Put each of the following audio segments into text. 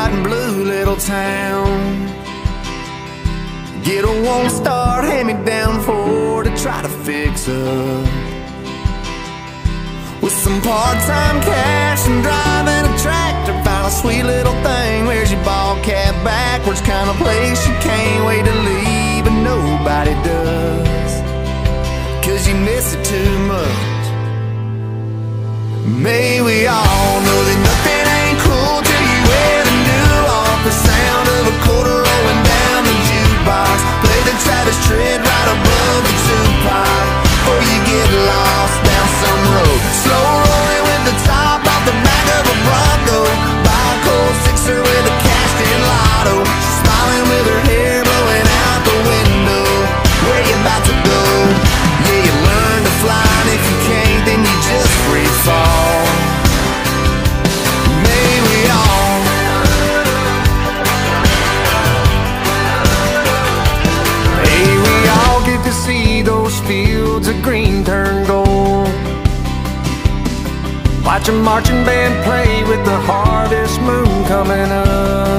white and blue little town. Get a one-star hand-me-down Ford to try to fix up. With some part-time cash and driving a tractor, found a sweet little thing. Wears your ball cap backwards, kind of place you can't wait to leave, but nobody does, 'cause you miss it too much. May we all know that nothing ain't cool till you wear the new off. The sound of a quarter rolling down the jukebox, play the Travis tread right above the Tupac, before you get lost down some road. Slow rolling with the top off the back of a Bronco, buy a cold sixer with a cashed-in lotto. She's smiling with her hair blowing out the window. Where you about to go? Yeah, you learn to fly, and if you can't, then you just free fall. May we all get to see those fields of green turn gold. Watch a marching band play with the harvest moon coming up,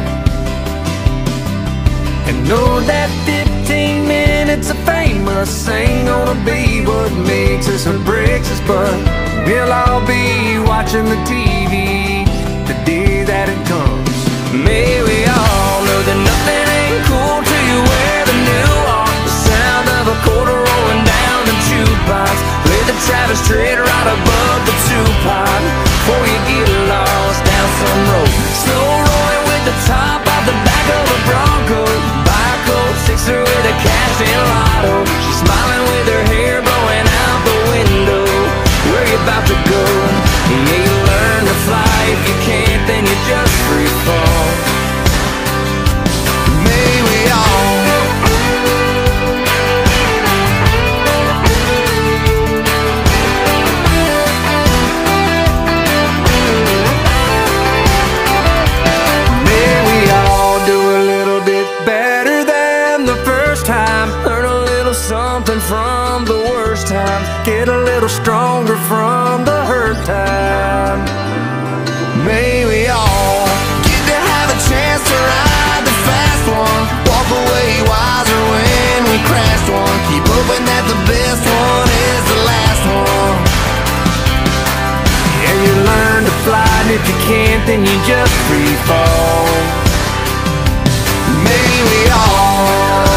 and know that 15 minutes of fame must ain't gonna be what makes us or breaks us, but we'll all be watching the TV the day that it comes. May we all know that nothing ain't cool till you wear the new off. The sound of a quarter rolling down the jukebox, play the Travis tread right above the Tupac, before you get lost down some road. Slow rolling with the top off the back of a Bronco, buy a cold sixer with a cashed-in lotto. She's smiling with her hair blowing out the window. Where you about to go? Yeah, you learn to fly. If you can't, then you just free fall. May we all something from the worst times, get a little stronger from the hurt time. May we all get to have a chance to ride the fast one, walk away wiser when we crashed one, keep hoping that the best one is the last one. Yeah, you learn to fly, and if you can't, then you just free fall. May we all